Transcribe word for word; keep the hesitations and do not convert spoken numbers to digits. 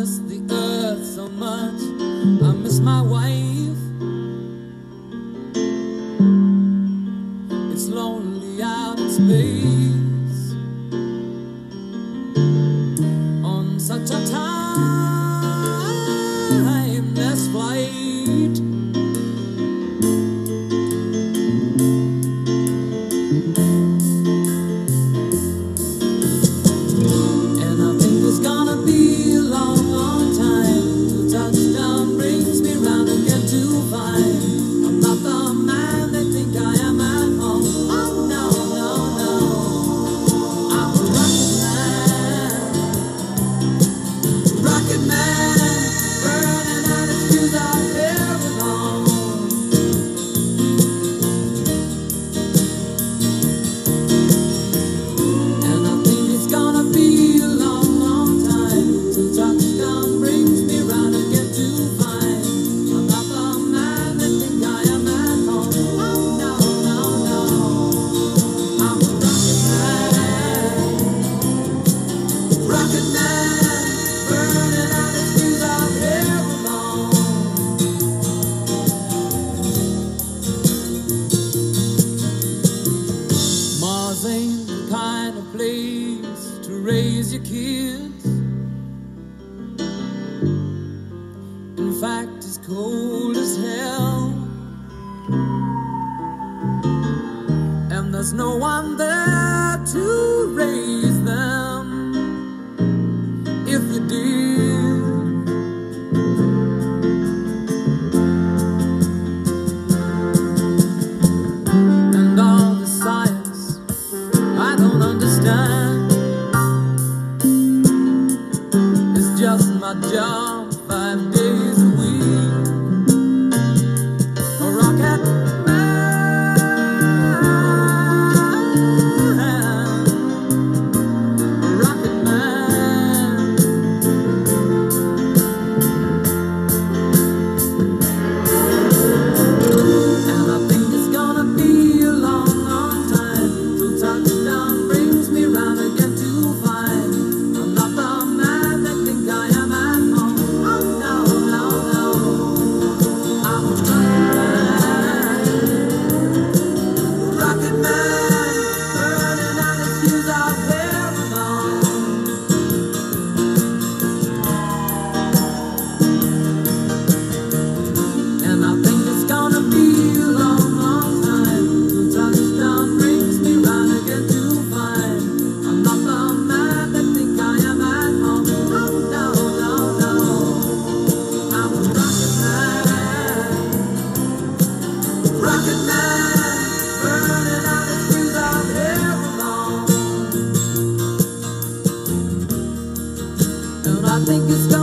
miss the earth so much. I miss my wife. It's lonely out in space on such a timeless flight. And I think it's gonna be a long, long time till touchdown brings me round again to find I'm not the man they think I am at home. Oh no, no, no, I'm a rocket man, rocket man, burning out his fuse out there alone. And I think it's gonna be a long, long time till touchdown brings me round again to find I'm not the man they think I am at home. Oh no, no, no, I'm a rocket man, rocket man, burning out his fuse out there alone. Mars ain't the kind of place to raise your kids. In fact, it's cold as hell, and there's no one there to raise them if you did. And all the science I don't understand, it's just my job five days a week. A rocket man, a rocket man. And I think it's gonna be a long, long time till touchdown brings me round again to find I'm not the man they think I am at home. Oh no, no, no, I'm a rocket man, rocket man, burning out his fuse out there alone. And I think it's gonna be a long, long time till touchdown brings me round again to find I'm not the man they think I am at home. Oh no, no, no, I'm a rocket man, rocket man, burning out his fuse out there alone. And I think it's gonna